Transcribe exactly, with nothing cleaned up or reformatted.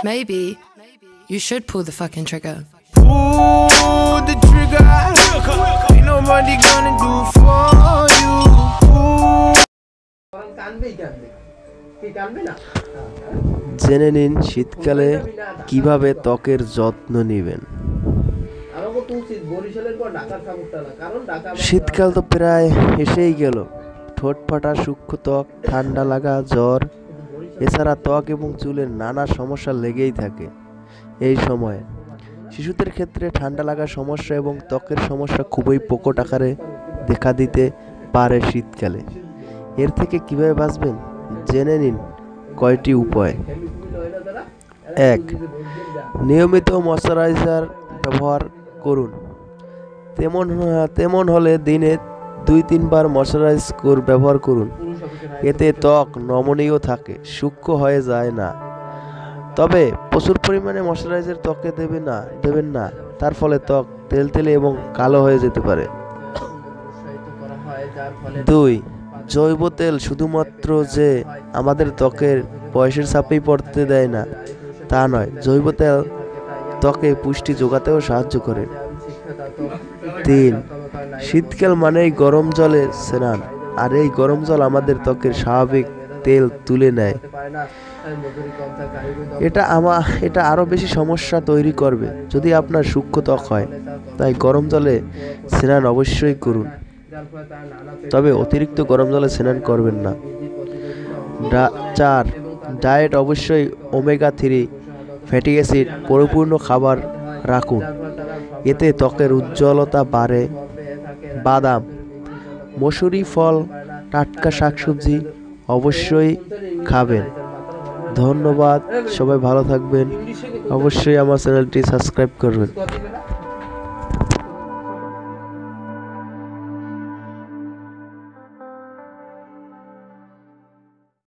maybe you should pull the fucking trigger. Pull the trigger. Ain't nobody gonna do for you. জেনে নিন শীতকালে কিভাবে ত্বকের যত্ন নেবেন। শীতকাল তো প্রায় এসেই গেল। ঠোঁট ফাটা, সূক্ষ্ম ত্বক, ঠান্ডা লাগা, জ্বর, এছাড়া ত্বক এবং চুলের নানা সমস্যা লেগেই থাকে এই সময়ে। শিশুদের ক্ষেত্রে ঠান্ডা লাগার সমস্যা এবং ত্বকের সমস্যা খুবই প্রকট আকারে দেখা দিতে পারে শীতকালে। এর থেকে কিভাবে বাঁচবেন জেনে নিন কয়টি উপায়। এক, নিয়মিত ময়শ্চারাইজার ব্যবহার করুন। তেমন তেমন হলে দিনে দুই তিনবার ময়শ্চারাইজ ব্যবহার করুন। এতে ত্বক নমনীয় থাকে, সূক্ষ্ম হয়ে যায় না। তবে প্রচুর পরিমাণে ময়শ্চারাইজার ত্বকে দেবে না দেবেন না তার ফলে ত্বক তেলতেলে এবং কালো হয়ে যেতে পারে। দুই, জৈব তেল শুধুমাত্র যে আমাদের ত্বকের বয়সের চাপেই পড়তে দেয় না তা নয়, জৈব তেল ত্বকে পুষ্টি যোগাতেও সাহায্য করে। তিন, শীতকাল মানেই গরম জলে স্নান, আর এই গরম জল আমাদের ত্বকের স্বাভাবিক তেল তুলে নেয়। এটা আমা এটা আরো বেশি সমস্যা তৈরি করবে যদি আপনার সূক্ষ্ম ত্বক হয়। তাই গরম জলে স্নান অবশ্যই করুন, তবে অতিরিক্ত গরম জলে স্নান করবেন না। চার, ডায়েট অবশ্যই ওমেগা থ্রি ফ্যাটি অ্যাসিড পরিপূর্ণ খাবার রাখুন, এতে ত্বকের উজ্জ্বলতা বাড়ে। বাদাম, মসুরি ফল, টাটকা শাকসবজি অবশ্যই খাবেন। ধন্যবাদ, সবাই ভালো থাকবেন। অবশ্যই আমার চ্যানেলটি সাবস্ক্রাইব করবেন।